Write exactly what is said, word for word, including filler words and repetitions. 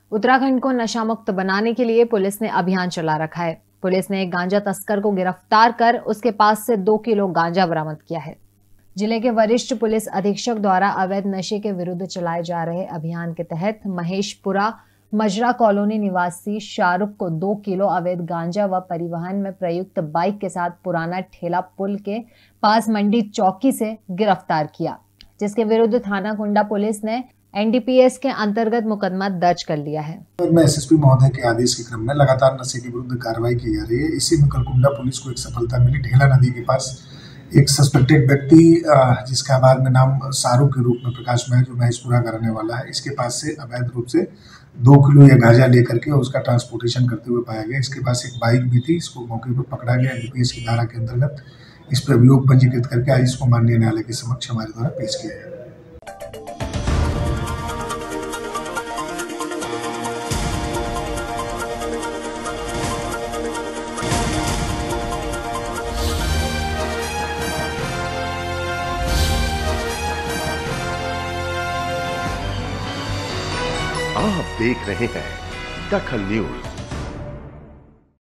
उत्तराखंड को नशा मुक्त बनाने के लिए पुलिस ने अभियान चला रखा है। पुलिस ने एक गांजा तस्कर को गिरफ्तार कर उसके पास से दो किलो गांजा बरामद किया है। जिले के वरिष्ठ पुलिस अधीक्षक द्वारा अवैध नशे के विरुद्ध चलाए जा रहे अभियान के तहत महेशपुरा मजरा कॉलोनी निवासी शाहरुख को दो किलो अवैध गांजा व परिवहन में प्रयुक्त बाइक के साथ पुराना ठेला पुल के पास मंडी चौकी से गिरफ्तार किया, जिसके विरुद्ध थाना कुंडा पुलिस ने एन डी पी एस के अंतर्गत मुकदमा दर्ज कर लिया है। मैं एस एस पी महोदय के आदेश के क्रम में लगातार नशे के विरुद्ध कार्रवाई की जा रही है। इसी में कल कुंडा पुलिस को एक सफलता मिली। ढेला नदी के पास एक सस्पेक्टेड व्यक्ति जिसका बाद में नाम शाहरुख के रूप में प्रकाश में है, जो महेशपुरा का रहने वाला है, इसके पास से अवैध रूप से दो किलो या गांजा लेकर के उसका ट्रांसपोर्टेशन करते हुए पाया गया। इसके पास एक बाइक भी थी, इसको मौके पर पकड़ा गया। एन डी पी एस की धारा के अंतर्गत इस पर अभियोग पंजीकृत करके आज इसको माननीय न्यायालय के समक्ष हमारे द्वारा पेश किया है। आप देख रहे हैं दखल न्यूज।